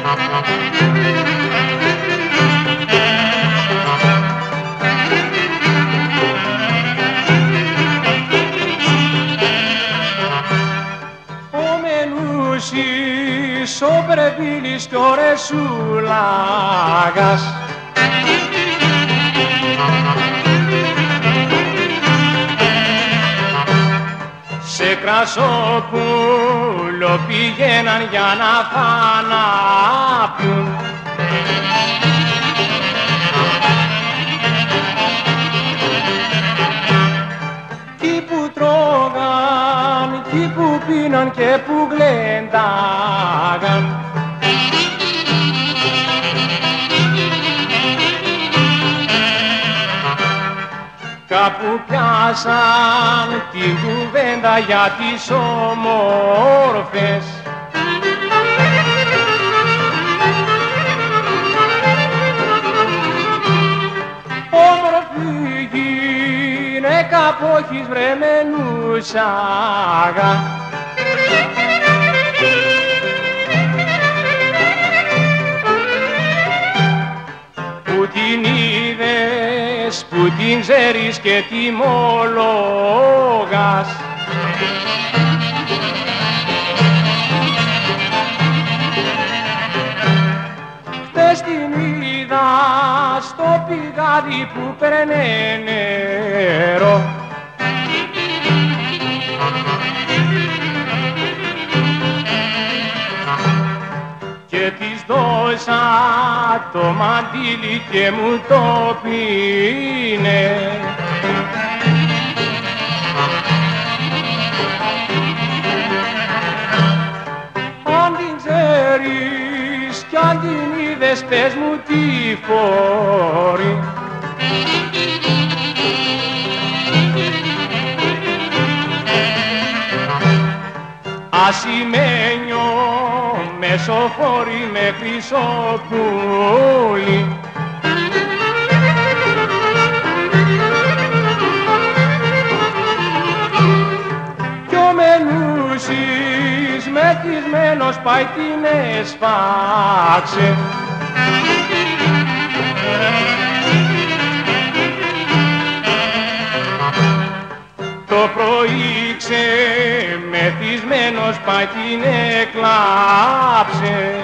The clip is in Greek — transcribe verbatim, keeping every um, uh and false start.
ο Πρεβίλης κι ο Ρεσούλαγας. Σε Κρασόπουλο πήγαιναν για να θανάπιουν. Κι που τρώγαν, κι που πίναν και που γλεντάγαν. Κάπου πιάσαν την κουβέντα για τις όμορφες. Όμορφη γυναίκα που έχεις βρε μενούσαγα. Που την είδες, που την ξέρεις και τιμολογάς. Χτες την είδα στο πηγάδι που παίρνε νερό. Και της δώσα το μαντίλι και μου το πίνε. Αν την ξέρεις κι αν την είδες πες μου τι φορεί. Ασημένιο μεσοφόρη με Χρυσοπούλη. Κι ο Μενούσης μεθυσμένος πάει την έσφαξε. Το πρωί ξεμεθυσμένος πάει την έκλαψε.